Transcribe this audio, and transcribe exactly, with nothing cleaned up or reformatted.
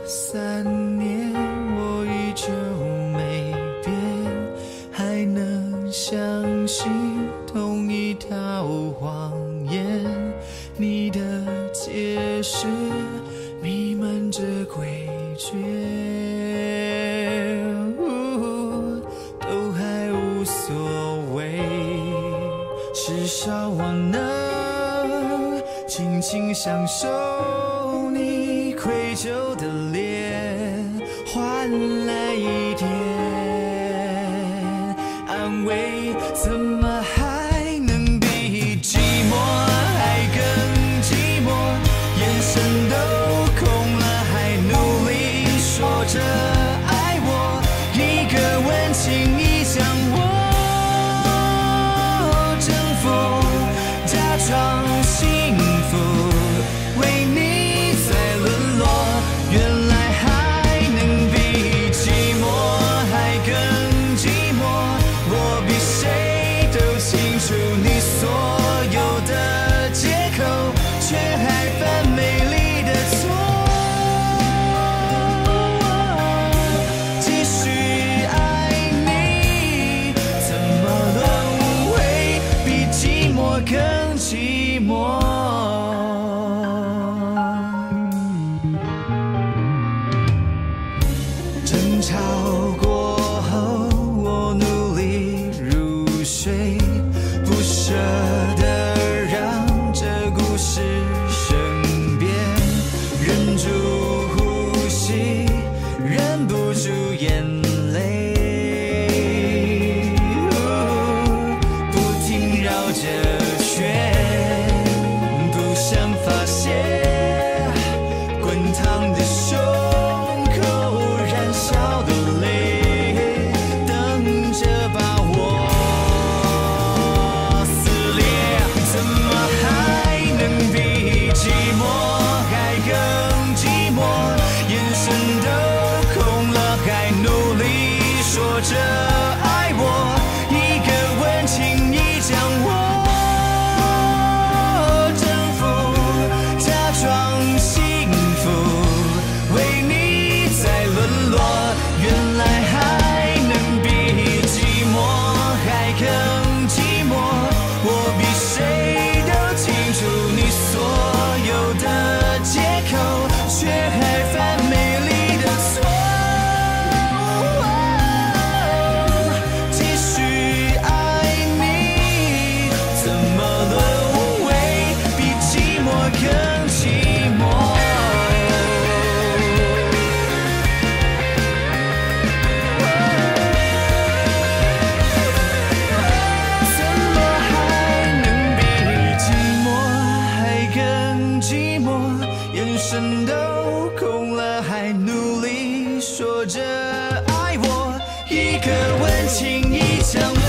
三年，我依旧没变，还能相信同一条谎言。你的解释弥漫着诡谲，都还无所谓，至少我能静静享受你愧疚的脸，换来一点安慰，怎么还能比寂寞还更寂寞？眼神都空了，还努力说着爱我，一个吻轻易将我征服，假装幸福，为你在沦落，原来还能比寂寞还更寂寞。我比谁都清楚你所有的借口，却还犯美丽的错。继续爱你，怎么沦为比寂寞更寂寞？争吵过后，我努力入睡，不舍得让这故事生变，忍住呼吸，忍不住眼泪，不停绕着圈，不想发现滚烫的胸口，燃烧的泪，等着把我撕裂。怎么还能比寂寞还更寂寞？眼神都空了，还努力说着爱我，一个吻轻易将我征服，假装幸福，为你在沦落，原来还能比寂寞还更寂寞。我比谁都清楚你所有的借口，却还犯美丽的错。继续爱你，怎么沦为比寂寞更寂寞？怎么还能比寂寞还更寂寞？眼神都空了，还努力说着爱我，一个吻轻易将